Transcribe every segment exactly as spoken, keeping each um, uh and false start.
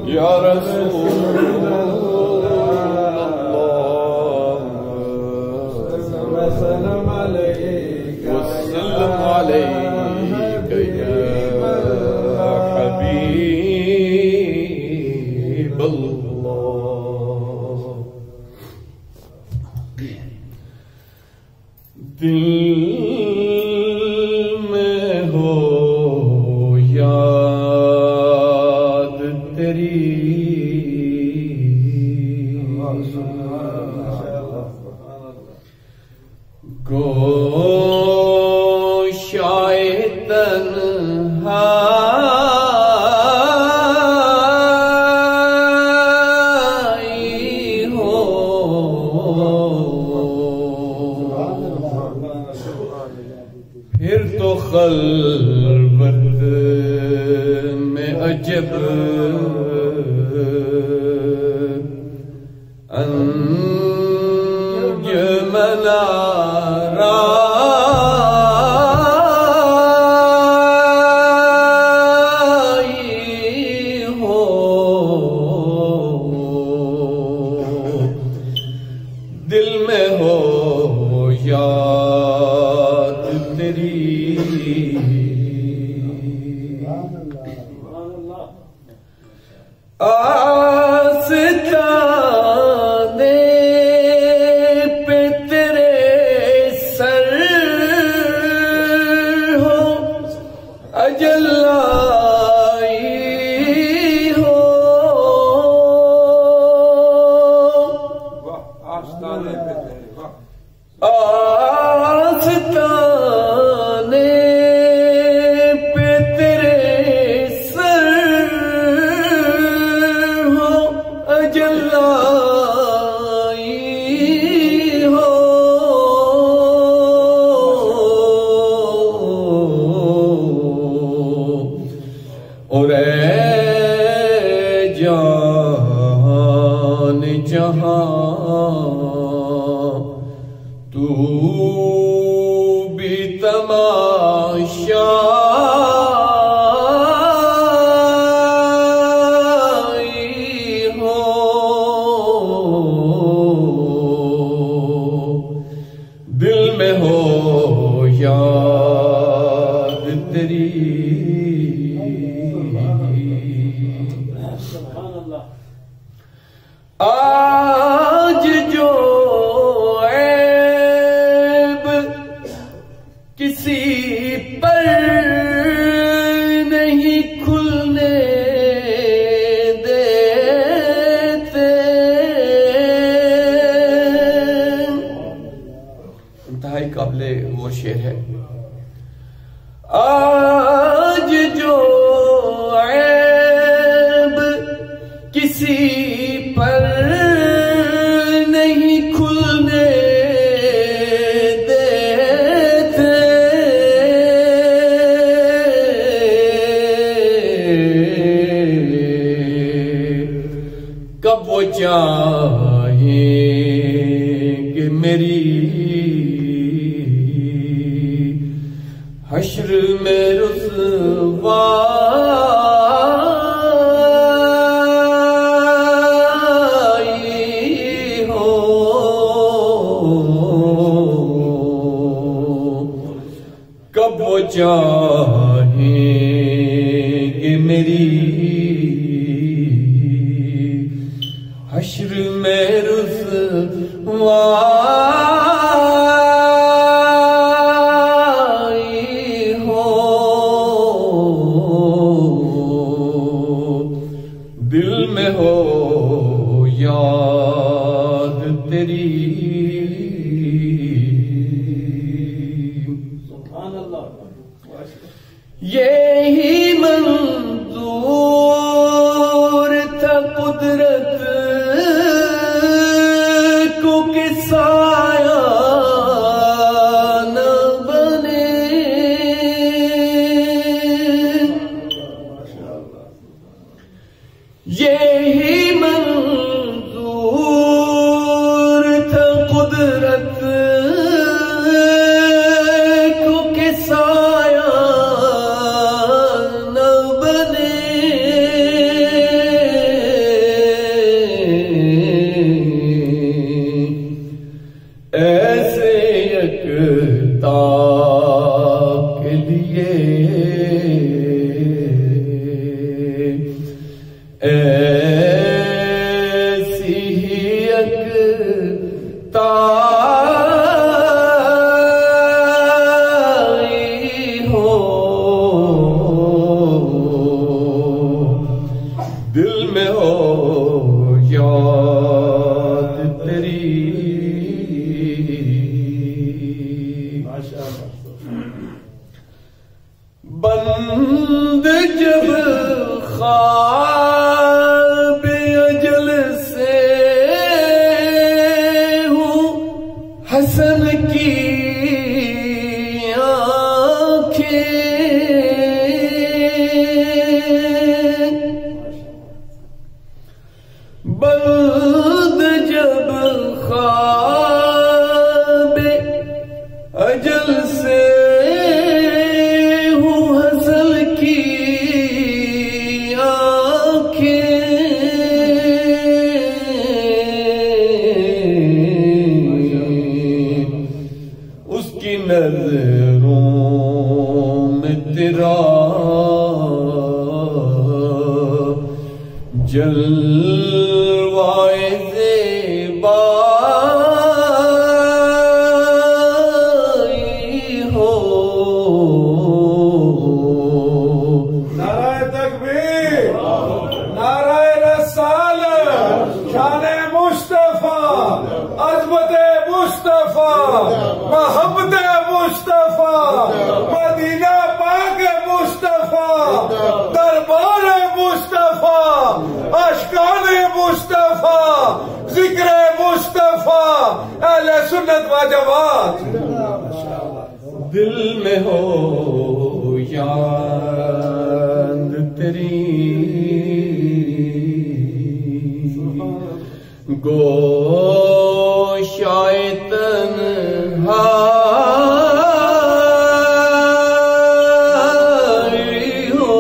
या रसूल अल्लाह वसल्लम अलैका वसल्लम अलैका या हबीब अल्लाह। दिल में हो याद तेरी गोशाए तन्हाई हो, फिर तो खलवत में अजब अंजुमना राई हो, दिल में हो याद तेरी। आस्ताने पे तेरे सर हो, अजल आई हो, आस्ताने पे तेरे आस्ताने पे तेरे सर हो, अजल आई हो, और ऐ जान जहां तू भी तमाशा हो, दिल में हो याद तेरी। आज जो ऐब किसी पर नहीं खुलने देते, इंतहाई काबिले वो शेर है। आज जो ऐब किसी पर नहीं खुलने देते, कब वो चाहेंगे मेरी हश्र में रुसवाई हो, कब वो चाहेंगे मेरी हश्र में रुसवाई हो, दिल में हो याद तेरी। यही मंजूर था कुदरत को कि साया न बने, यही मंजूर था कुदरत को कि साया न बने, बंद जब ख्वाब अजल से हूँ हसल की आंखें, उसकी नजरों में तेरा जलवाए ज़ेबाई हो। नाराए तकबीर, नाराए रसालत, शाने मुस्तफा, अज़मते मुस्तफा, मोहब्बते मुस्तफा, मदीना पाक मुस्तफा, दरबार मुस्तफा, अशकान मुस्तफा, जिक्र मुस्तफा, अहले सुन्नत व जमात। दिल में हो याद तेरी, गोशाए तन्हाई हो,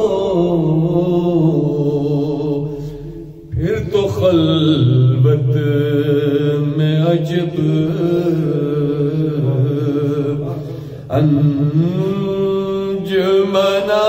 फिर तो खलवत में अजब अंजुमना